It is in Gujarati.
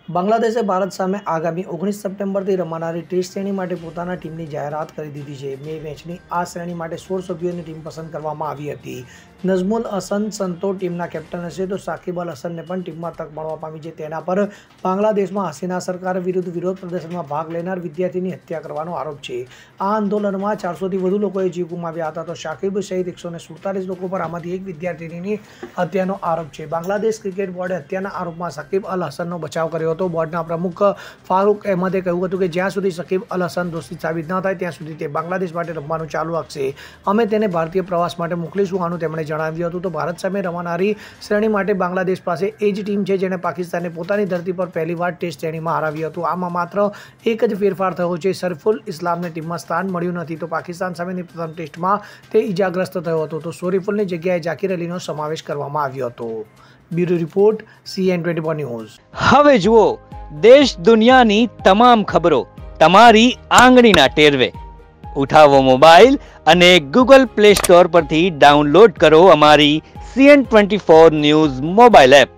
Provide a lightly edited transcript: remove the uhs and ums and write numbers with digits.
બાંગ્લાદેશે ભારત સામે આગામી 19 સપ્ટેમ્બરથી રમાનારી ટેસ્ટ શ્રેણી માટે પોતાના ટીમની જાહેરાત કરી દીધી છે। મે મેચની આ શ્રેણી માટે 16 સભ્યોની ટીમ પસંદ કરવામાં આવી હતી। નઝમુલ હસન સંતો ટીમના કેપ્ટન હશે તો સાકિબ અલ હસનને પણ ટીમમાં તક મળવા પામી છે। તેના પર બાંગ્લાદેશમાં હસીના સરકાર વિરુદ્ધ વિરોધ પ્રદર્શનમાં ભાગ લેનાર વિદ્યાર્થીની હત્યા કરવાનો આરોપ છે। આ આંદોલનમાં 400થી વધુ લોકોએ જીવ ગુમાવ્યા હતા તો શાકિબ સહિત 147 લોકો પર આમાંથી એક વિદ્યાર્થીની હત્યાનો આરોપ છે। બાંગ્લાદેશ ક્રિકેટ બોર્ડે હત્યાના આરોપમાં સાકિબ અલ હસનનો બચાવ કર્યો હતો। બોર્ડના પ્રમુખ ફારૂક અહેમદે કહ્યું હતું કે જ્યાં સુધી સાકિબ અલ હસન દોષિત સાબિત ન થાય ત્યાં સુધી તે બાંગ્લાદેશ માટે રમવાનું ચાલુ રાખશે। અમે તેને ભારતીય પ્રવાસ માટે મોકલીશું આનું તેમણે જણાવ્યું હતું। તો ભારત સામે રમાનારી શ્રેણી માટે બાંગ્લાદેશ પાસે એ જ ટીમ છે જેણે પાકિસ્તાનને પોતાની ધરતી પર પહેલીવાર ટેસ્ટ શ્રેણીમાં હરાવ્યું હતું। આમાં માત્ર એક જ ફેરફાર થયો છે, શરીફુલ ઇસ્લામને ટીમમાં સ્થાન મળ્યું નથી તો પાકિસ્તાન સામેની પ્રથમ ટેસ્ટમાં તે ઇજાગ્રસ્ત થયો હતો તો શરીફુલની જગ્યાએ જાકિર અલીનો સમાવેશ કરવામાં આવ્યો હતો। Bureau report CN24 news. હવે જુઓ દેશ દુનિયાની તમામ ખબરો તમારી આંગળીના ટેરવે। ઉઠાવો મોબાઈલ અને Google Play Store પરથી ડાઉનલોડ કરો અમારી CN24 ન્યૂઝ મોબાઈલ એપ।